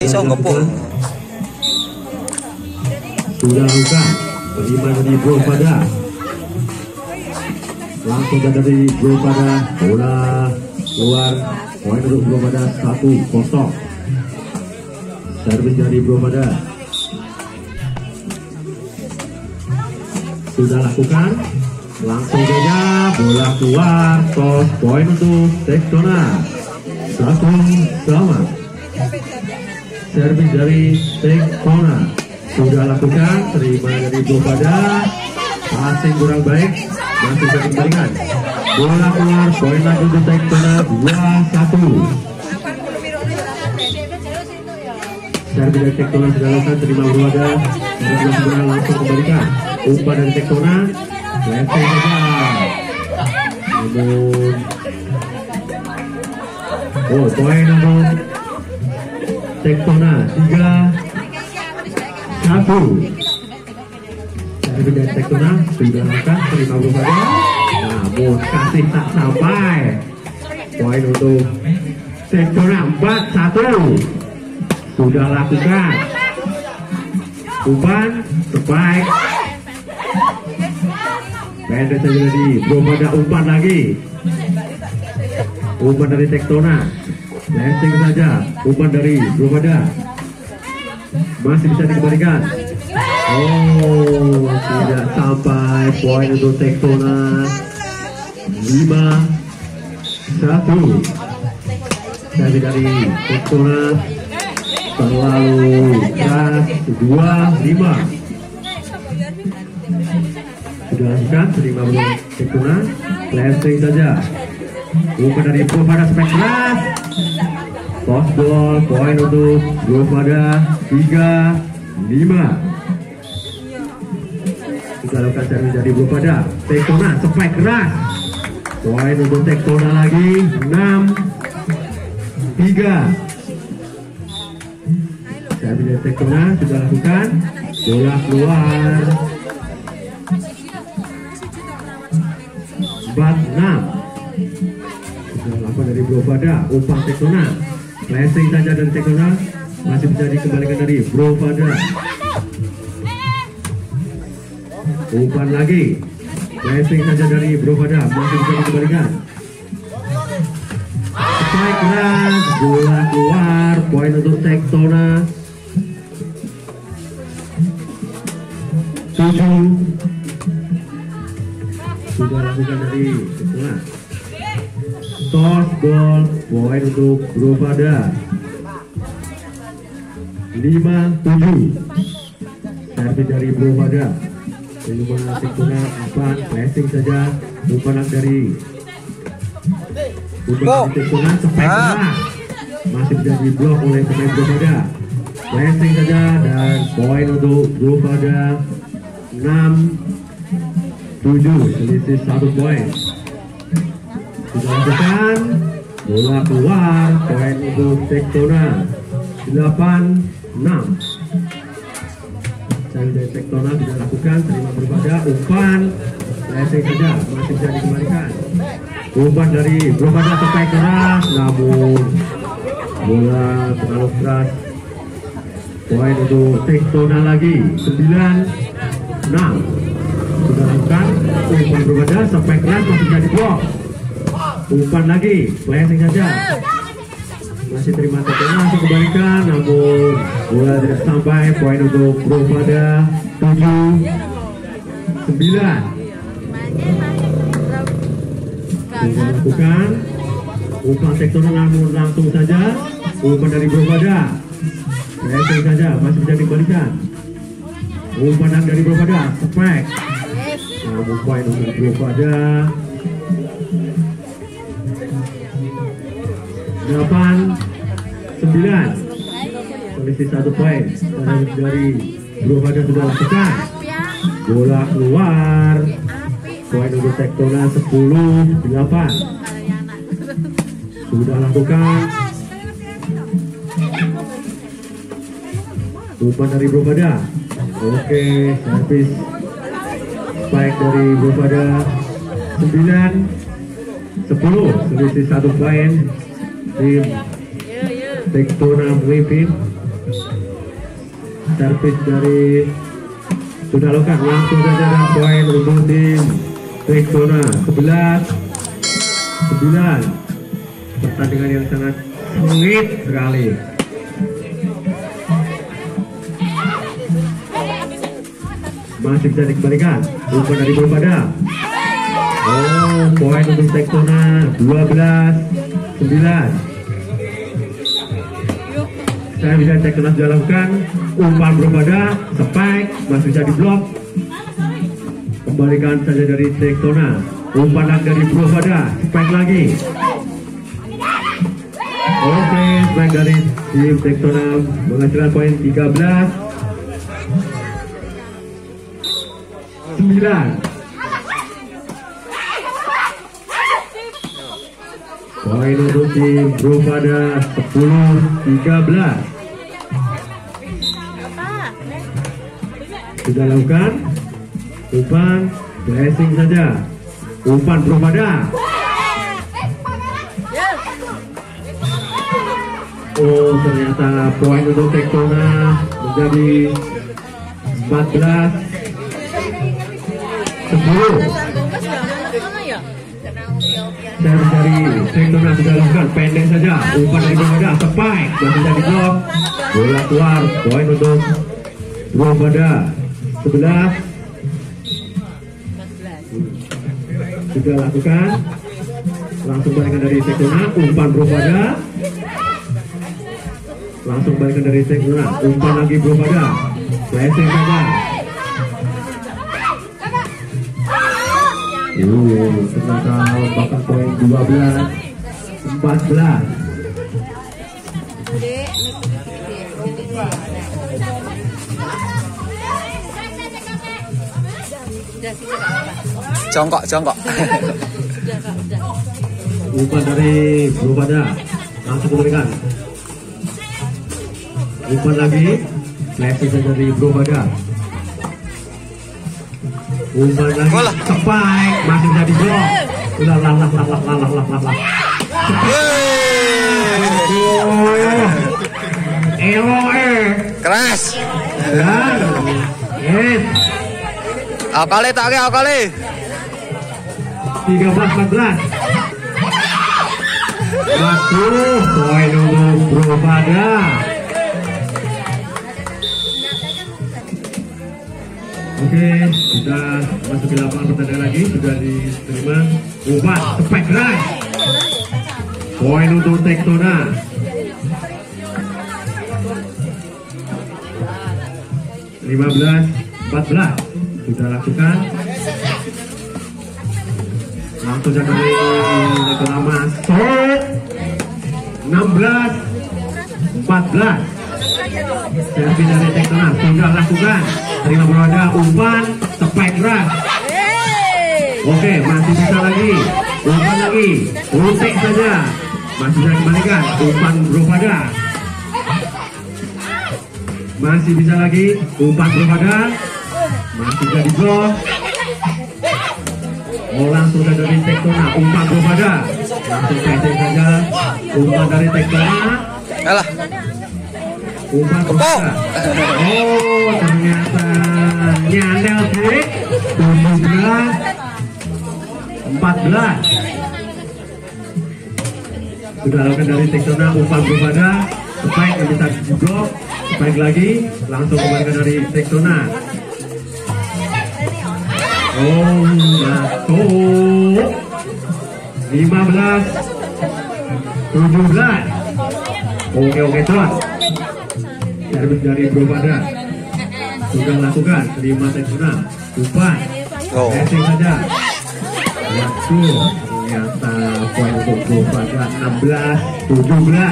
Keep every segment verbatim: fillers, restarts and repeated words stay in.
iso ngepuk. Sudah lakukan terima dari Bro Pada, langsung dari Bro Pada, bola keluar, poin untuk Bro Pada satu kosong. Servis dari Bro Pada sudah lakukan, langsung saja bola keluar, toss poin untuk Tektoona, satu sama. Servis dari Tektoona sudah lakukan, terima dari Bro Pada, passing kurang baik, masih bisa dikembalikan, bola keluar, poin lagi untuk Tektoona, dua satu. Servis dari Tektoona sudah lakukan, terima Bro Pada, sudah langsung kembalikan, umpan dari Tektoona, level saja, namun oh poin untuk Tektoona, tiga satu. Servis dari Tektoona sudah lakukan, terima Bro Pada, namun kasih tak sampai, poin untuk Tektoona, empat satu. Sudah lakukan, umpan spike pendek saja tadi, Bro Pada umpan lagi, umpan dari Tektoona, lensing saja, umpan dari Bro Pada, masih bisa dikembalikan, oh tidak sampai, poin untuk Tektoona, lima satu. Dari dari Tektoona terlalu keras, dua lima. Sudah lakukan, terima Bro Tektoona, lensing saja, umpan dari Bro Pada spek keras, toss ball, poin untuk Bro Pada, tiga lima. Sudah lakukan servis dari Bro Pada, Tektoona spek keras, poin untuk Tektoona lagi, enam tiga. Servis dari Tektoona sudah lakukan, bola keluar, empat enam. Sudah lakukan dari Bro Pada, umpan Tektoona, flashing saja dari Tektoona, masih bisa dikembalikan dari Bro Pada, umpan lagi, flashing saja dari Bro Pada, masih bisa dikembalikan, spike keras, bola keluar, poin untuk Tektoona, tujuh. Sudah lakukan dari Tektoona, toss ball, poin untuk Bro Pada, lima tujuh. Servis dari Bro Pada, terima Tektoona, umpan flashing saja, umpan dari umpan Tektoona, spek keras, masih bisa diblok oleh pemain Bro Pada, flashing saja, dan poin untuk Bro Pada, enam tujuh, selisih satu poin. Sudah lakukan, bola keluar, poin untuk Tektoona, delapan enam. Servis dari Tektoona sudah lakukan, terima Bro Pada, umpan flashing saja, masih bisa dikembalikan, umpan dari Bro Pada sampai keras, namun bola terlalu keras, poin untuk Tektoona lagi, sembilan enam. Sudah lakukan, umpan Bro Pada sampai keras, masih bisa diblok, umpan lagi, flashing saja, masih terima Tektoona, langsung kembalikan, namun bola tidak sampai, poin untuk Bro Pada, tujuh sembilan. Sudah lakukan, umpan Tektoona, namun langsung saja, umpan dari Bro Pada, flashing saja, masih bisa dikembalikan, umpan dari Bro Pada, spek, namun poin untuk Bro Pada, delapan sembilan. Selisih satu poin. Servis dari Bro Pada sudah lakukan, bola keluar, poin untuk Tektoona, sepuluh delapan. Sudah lakukan, umpan dari Bro Pada, oke, servis spike dari Bro Pada, sembilan sepuluh. Selisih satu poin, tim Tektoona memimpin servis dari sudah lakukan, langsung saja ada poin untuk tim Tektoona. Sebelas sembilan, pertandingan yang sangat sengit sekali. Masih bisa dikembalikan, umpan dari Bropada. Oh, poin untuk Tektoona. Dua belas sembilan. Saya bisa Tektoona sudah lakukan, umpan Bropada, spike, masih bisa diblok. Kembalikan saja dari Tektoona, umpan lagi dari Bropada, spike lagi. Oke, spike dari tim Tektoona menghasilkan poin tiga belas sembilan. Poin untuk tim Bropada sepuluh tiga belas. Sudah lakukan, umpan blessing saja, umpan Bropada. Oh, ternyata poin untuk Tektoona menjadi empat belas sepuluh. Servis dari Tektoona sudah lakukan, pendek saja, umpan dari Bropada, spike, masih jadi blok, bola keluar, poin untuk Bropada sebelas. Sudah lakukan, langsung balikan dari Tektoona, umpan Bropada, langsung balikan dari Tektoona, umpan lagi Bropada, blessing saja. Uh, ternyata bahkan poin dua belas empat belas. Jongkok, jongkok. Umpan dari Bropada, langsung diberikan. Umpan lagi, blessing saja dari Bropada. Umpan lagi, spike, masih jadi blok. Ulah lah lah lah lah lah lah lah lah. Elo eh. Keras. Dan hit. Akali tak ke akali. tiga belas empat belas. Aduh, poin untuk Bropada. Oke, kita masuk ke lapangan pertandingan lagi, sudah diterima umpan spike right. Poin untuk Tektoona. lima belas empat belas. Sudah lakukan. Langsung saja dari Tektoona masuk. enam belas empat belas. Servis dari Tektoona sudah lakukan, terima Bropada, umpan spike right. Oke, masih bisa lagi, umpan lagi, utek saja, masih bisa kembalikan, umpan Bropada, masih bisa lagi, umpan Bropada, masih jadi blok. Oh, langsung dari Tektoona, umpan Bropada, langsung pendek saja, umpan dari Tektoona. Alah. Umpan Bropada. Oh, ternyata nyandel trik. tujuh belas empat belas. Sudah lakukan dari Tektoona, umpan Bropada, spike yang bisa diblok, spike lagi, langsung kembalikan dari Tektoona. Oh, masuk. lima belas tujuh belas. Oke oke tuan. Servis dari Bropada sudah lakukan, terima Tektoona, umpan, oh. Blessing saja. Waktu ternyata poin untuk Bropada enam belas tujuh belas.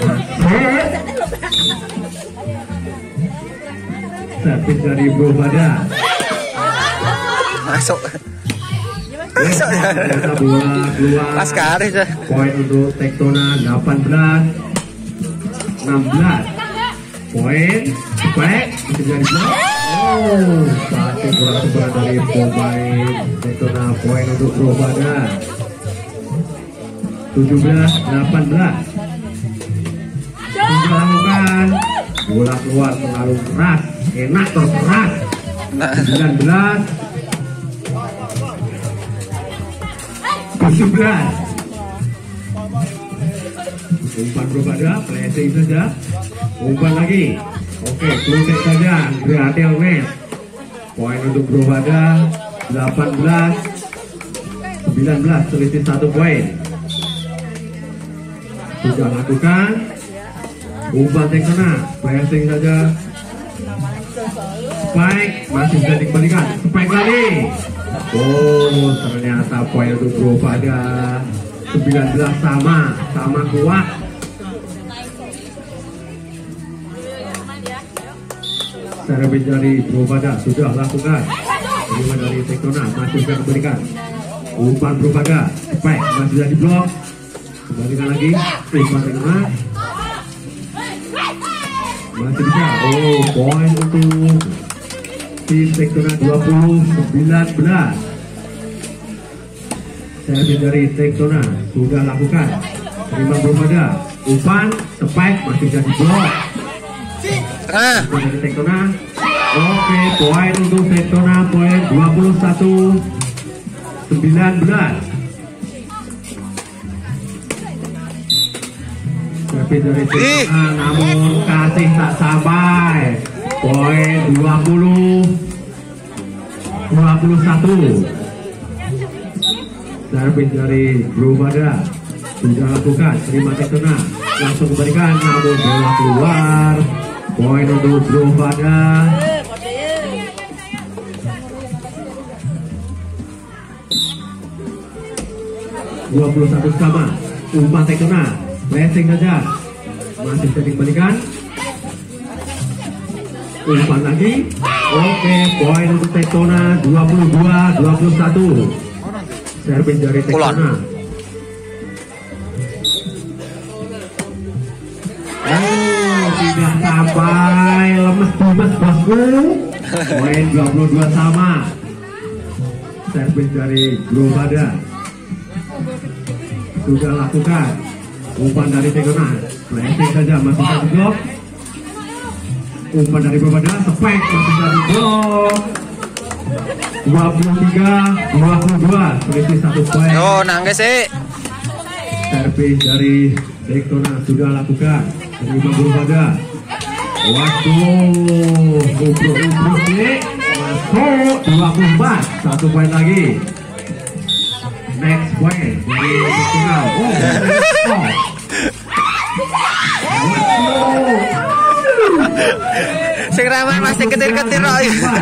Servis dari Bropada masuk. Masuk. Ternyata bola keluar. Pas garis. Poin untuk Tektoona delapan belas enam belas. Poin, baik, bisa jadi blok. Oh, satu kurang sebelah dari pemain Tektoona, poin untuk Bropada. tujuh belas delapan belas. Sudah lakukan, Bola keluar terlalu keras, enak terkeras. sembilan belas tujuh belas. Umpan berbeda, flashing saja. Umpan lagi. Oke, close saja. Gratel net. Poin untuk berbeda. delapan belas sembilan belas, selisih satu poin. Sudah lakukan. Umpan yang kena, flashing saja. Spike masih bisa dikembalikan. Spike lagi. Oh, ternyata poin untuk berbeda. sembilan belas sama, sama kuat. Servis dari berbeda sudah lakukan. Terima dari Tektona masih bisa diberikan. Umpan berbeda, Spike masih bisa diblok. Kembalikan lagi. Umpan Tektona masih bisa. Oh, poin untuk tim Tektona dua puluh sembilan belas. Servis dari Tektona sudah lakukan. Terima berbeda. Umpan Spike masih bisa diblok. Tengah. Dari Tektona. Oke, poin untuk Tektona, poin dua puluh satu sembilan belas. Servis dari Tektona namun kasih tak sampai. Poin dua puluh dua puluh satu. Servis dari Brobada sudah lakukan. Terima Tektona, langsung kembalikan namun bola keluar. Poin untuk Brobada. dua puluh satu sama. Umpan Tektona, flashing saja. Masih bisa dikembalikan. Umpan lagi. Oke, poin untuk Tektona dua puluh dua dua puluh satu. Servis dari Tektona. Oh, tidak sampai, lemes lemes bosku. Poin dua puluh dua sama. Servis dari Brobada sudah lakukan. Umpan dari Tektona, flashing saja masih bisa diblok. Umpan dari Brobada, Spike masih bisa diblok. dua puluh tiga dua puluh dua, selisih satu poin. Yo, nangis sih. Servis dari Tektona sudah lakukan. Terima Brobada. Waduh, ubruk-ubruk nih. Masuk dua puluh empat, satu poin lagi. Next point dari Tektona. Oh, oh. Sing ramai masih ketir-ketir roy.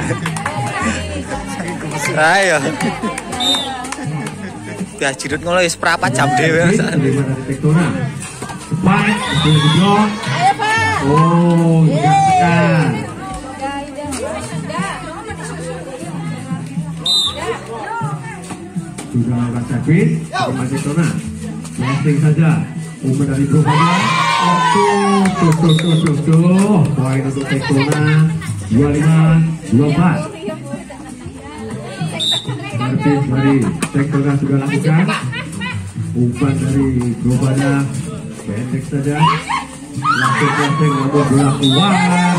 Ayo. Ya jirut ngono wis seprapat jam dhewe. Terima dari Tektona. Spike sudah diblok. Oh, jangan. Sudah lakukan servis. Terima Tektona. Flashing saja. Umpan dari Brobada. Tuh, tuh, tuh, tuh, tuh, tuh. Poin untuk Tektona dua puluh lima dua puluh empat. Servis dari Tektona sudah lakukan. Umpan dari Brobada pendek saja. Langsung flashing namun bola keluar.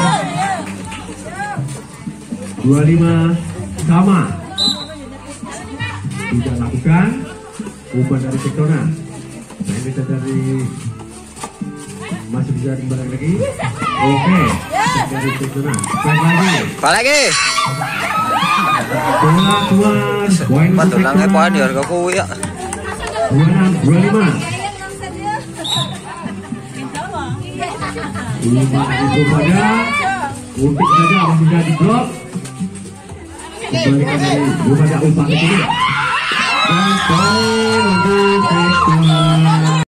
dua puluh lima sama. Sudah lakukan. Umpan dari Tektona pendek saja dari masih bisa dibalik lagi. Oke, dari Tektona balik lagi. Balik lagi. Bola keluar. Poin untuk Padahal Tektona. poin di harga kuwi ya. dua puluh enam dua puluh lima. Umpan dari Brobada. Untik saja masih bisa diblok. Kembalikan dari Brobada, umpan Tektona. Dan poin untuk Tektona.